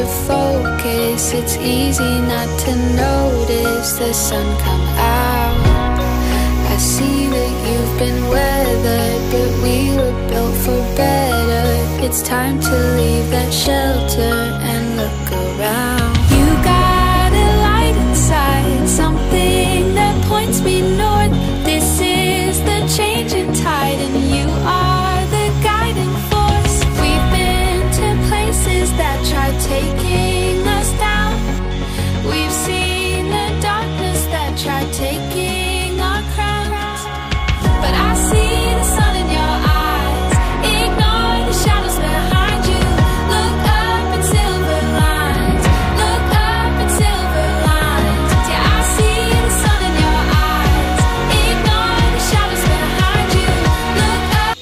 to focus. It's easy not to notice the sun come out. I see that you've been weathered, but we were built for better. It's time to leave that shelter and look around. You got a light inside, something that points me north. This is the changing tide, and you are the guiding force. We've been to places that try taking us down. We've seen the darkness that tried taking our crowns. But I see the sun in your eyes. Ignore the shadows behind you. Look up at silver lines. Look up at silver lines. Yeah, I see the sun in your eyes. Ignore the shadows behind you. Look up.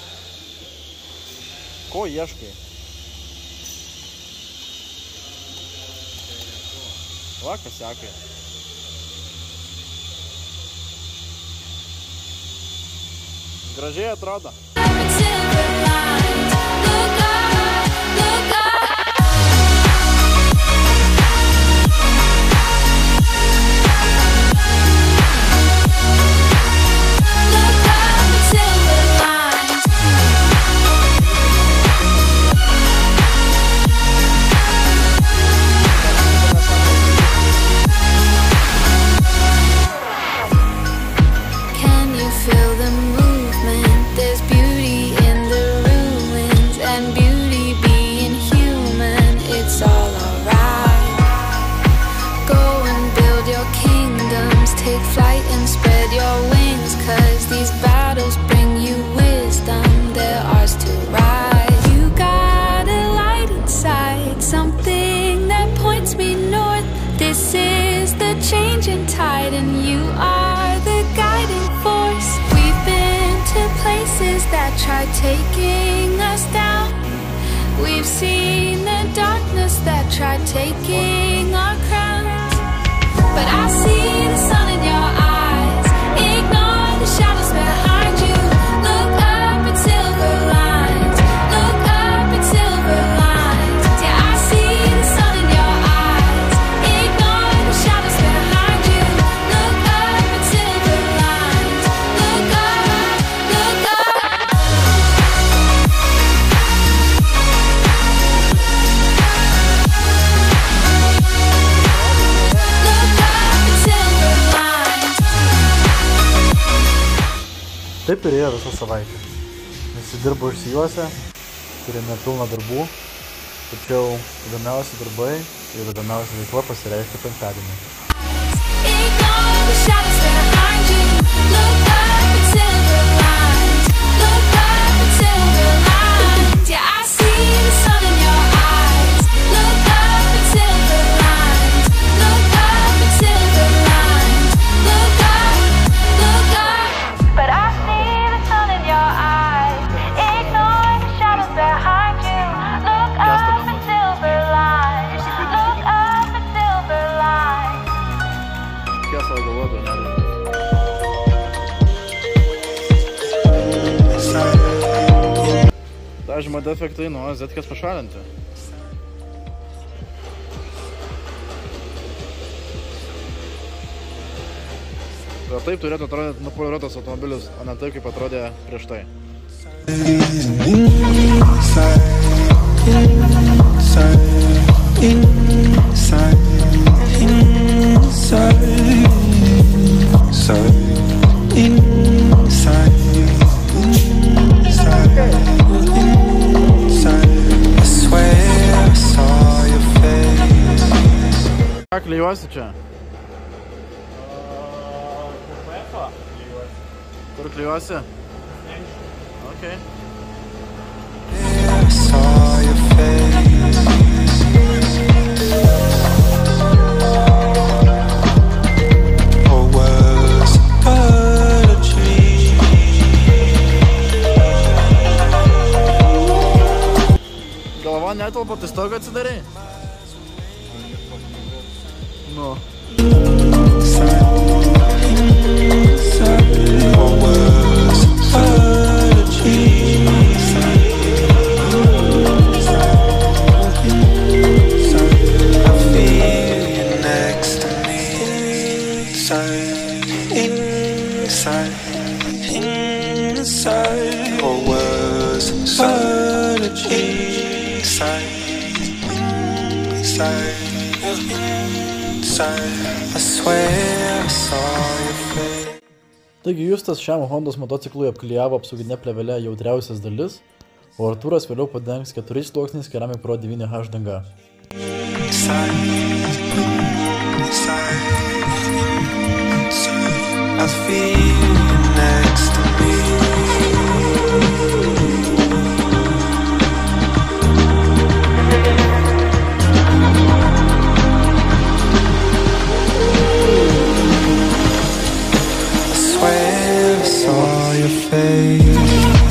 Ko ieškai? Va, kasiakai. Gražiai atrodo. Changing tide, and you are the guiding force. We've been to places that try taking us down. We've seen the darkness that tried taking our crowns. But I see the sun in your eyes. Ignore the shadows behind you. Look up at silver lines. Look up at silver lines. Yeah, I see the sun in your eyes. Ignore the shadows behind you. Look up at silver lines. Look up, look up. Look up at silver lines. Taip ir ėjo visą savaitę. Visi dirbo išsijuose, turėjome pilną darbų, tačiau įdomiausi darbai ir įdomiausia veikla pasireiškia penktadienį. Ignore the shadows behind you. Look up at silver lines. Look up at silver lines. Yeah, I see the sun in your eyes. Look up at silver lines. Look up at silver lines. Look up, but I see the sun in your eyes. Ignore the shadows behind you. Look up at silver lines. Look up at silver lines. Tiesa, galvoju, nervai. Dažymo defektai nuo zetkės pašalinti. Bet taip turėtų atrodyti nupoliruotas automobilis, o ne taip, kaip atrodė prieš tai. Ką klijuosi čia? Kur klijuosi? Okay. Galva netelpa, tai stogą atsidarai? Nu. inside, or was but a dream inside, I swear I saw your face. Taigi Justas šiam Hondos motociklui apklijavo apsauginė plėvelė jautriausias dalis, o Artūras vėliau padengs 4 sluoksniais Keramik Pro 9H danga. I feel you next to me. I swear I saw your face.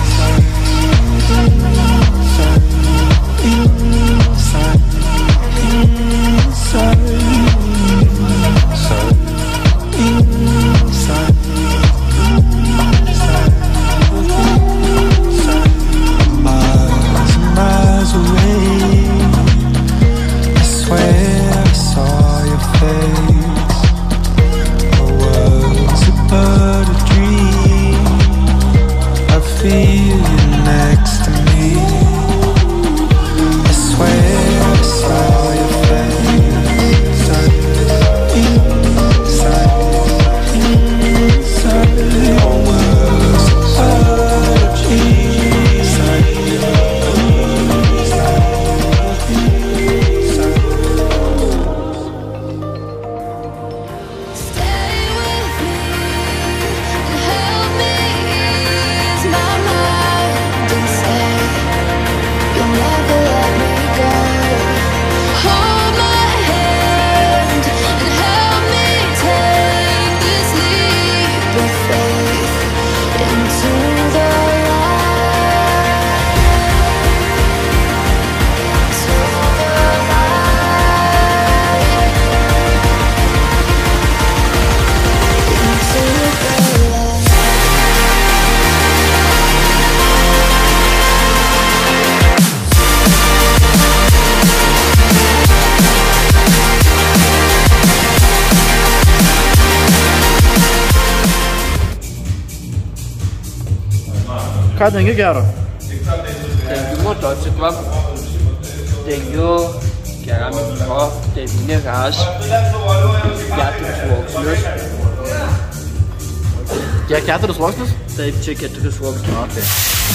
Ką dengi gero? Dengiu motociklą, dengiu Keramik Pro 9H, 4 sluoksnius. Kiek 4 sluoksnius? Taip, čia 4 sluoksnius. Okay.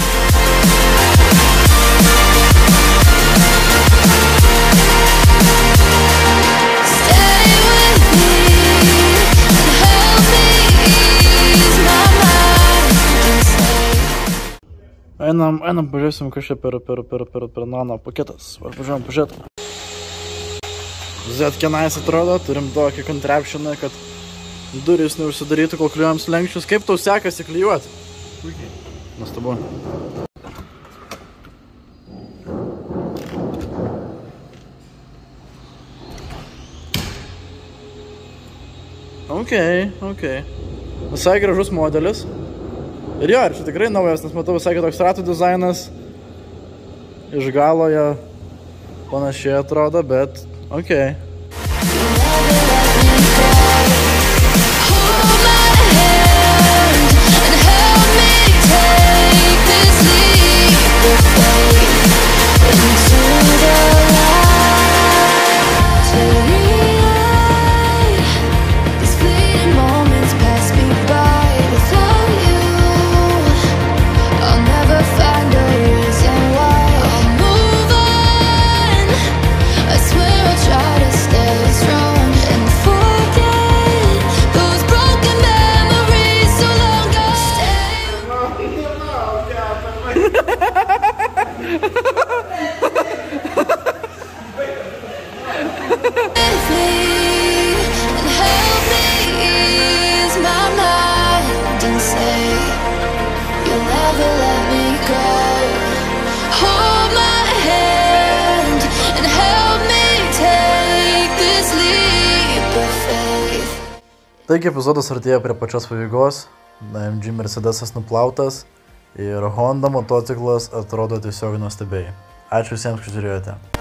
Einam pažiūrėsim, kas čia per nano paketas. Važiuojam pažiūrėt. Z-kenais atrodo, turim tokį contraptioną, kad durys neužsidarytų, kol klijuojam slenkščius. Kaip tau sekasi klijuoti? Puikiai. Nuostabu. Ok. Visai gražus modelis. Ir jo, ir čia tikrai naujas, nes matau visai kitoks ratų dizainas. Iš galo jie panašiai atrodo, bet ok. Taigi epizodas artėja prie pačios pabaigos, AMG Mercedesas nuplautas ir Honda motociklas atrodo tiesiog nuostabiai. Ačiū visiems, kad žiūrėjote.